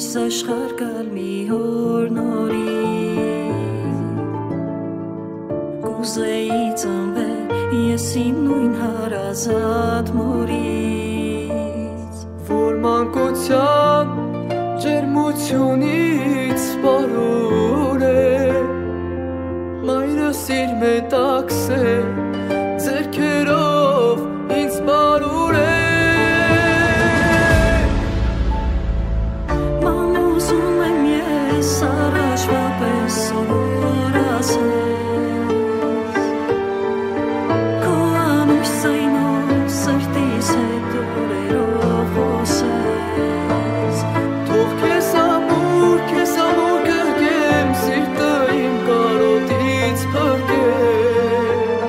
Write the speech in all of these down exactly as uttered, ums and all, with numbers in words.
աշխարհ գալ մի օր նորից Կուզեի ծնվել ես իմ նույն հարազատ մորից Որ մանկության ջերմությունից սպառուր է Մայրս իր մետաքս է ձեռքերով ինձ բարուր է Ման ուզում եմ ես առաջվա պես որ ասես Քո անուշ ձայնով սրտիս հետ օրերով խոսես Թող քեզ ամուր, քեզ ամուր գրկեմ սիրտը իմ կարոտից փրկեմ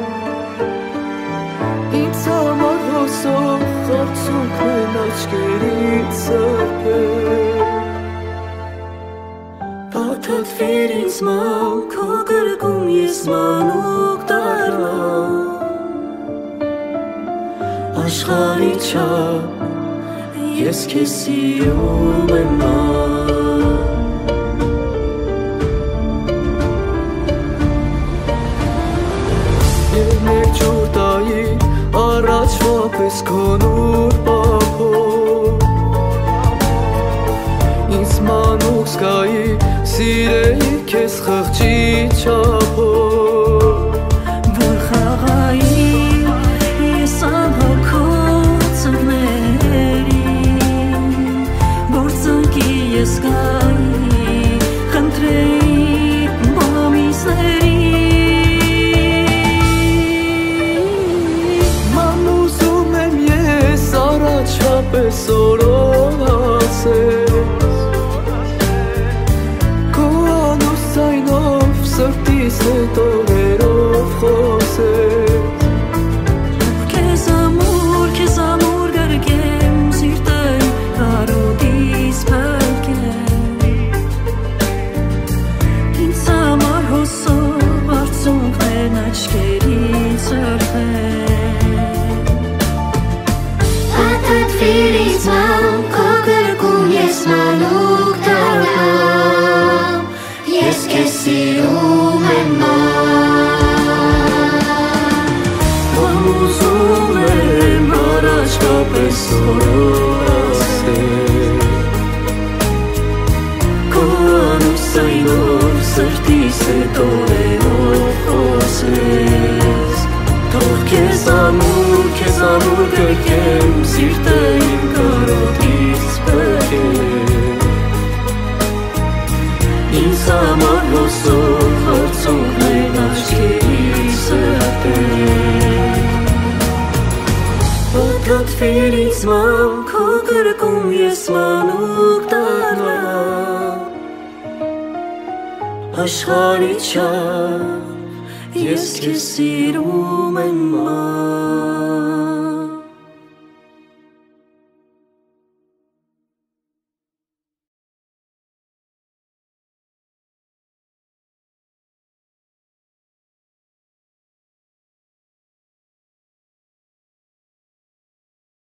Ինձ համար հոսող հարցունքն աչքերից սրբեմ Փաթաթվիր ինձ ման, քո գրկում ես մանուկ դառնամ Աշխարհի չափ ես քեզ սիրում եմ ման Եվ մեկ ջուր տայի առաջվա պես քո նուր պահով Ինձ մանուկ զգայի սիրեի քեզ խղճի չափով Որ խաղայի ես անհոգոտ ծնվներին Որ ծնկի ես գայի խնդրեի մամիսներին Ման ուզում եմ ես առաջվա պես օրով ասես Քո անուս ձայնով սրտիս հետ օրերով խոսես Քեզ ամուր, քեզ ամուր գրկեմ սիրտը կարոտից փրկեմ Ինձ համար հոսով արցունքներն աչքերից սրբեմ Փաթաթվիր ինձ ման, քո գրկում ես մանուկ դառնամ Ես քեզ սիրում եմ ման Ման ուզում եմ առաջվա պես օրով ասել Քո անուշ ձայնով սրտիս հետ օրերով խոսես Թող քեզ ամուր, քեզ ամուր գրկեմ սիրտը իմ կարոտից փրկեմ Ինձ համար հոսող հարցունքներն աչքերից սրբեմ Փաթաթվիր ինձ ման, քո գրկում ես մանուկ դառնամ Աշխարհի չափ ես քեզ սիրում եմ ման